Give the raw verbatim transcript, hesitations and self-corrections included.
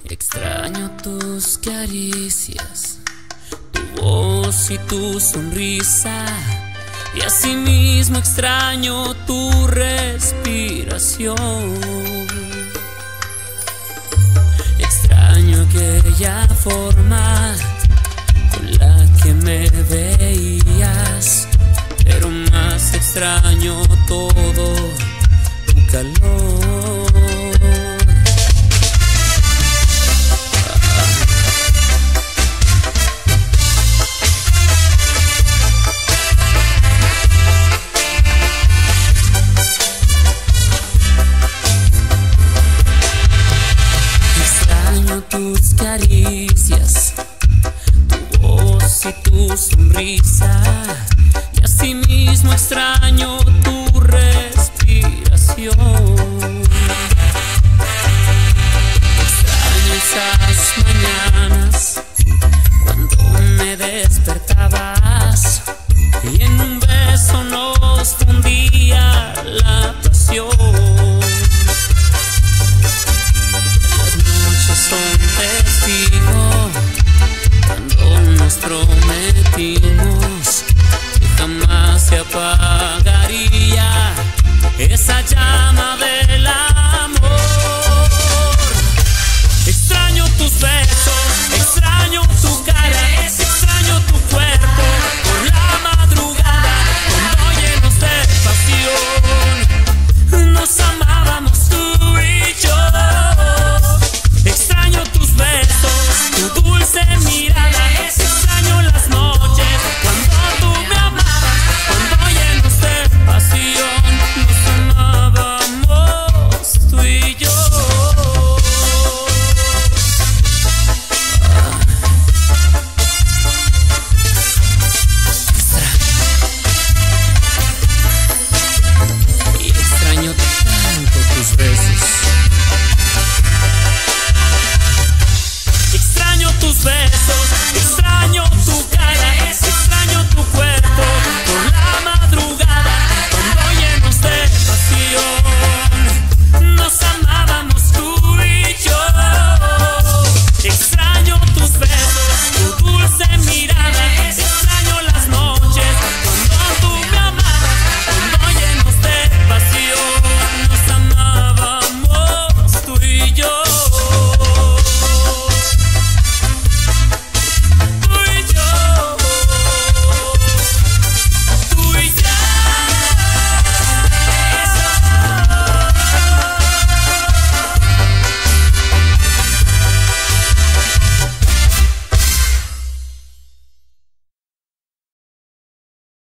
Extraño tus caricias, tu voz y tu sonrisa, y asimismo extraño tu respiración. Extraño aquella forma con la que me veías, pero más extraño todo tu calor. Tus caricias, tu voz y tu sonrisa, y asimismo extraño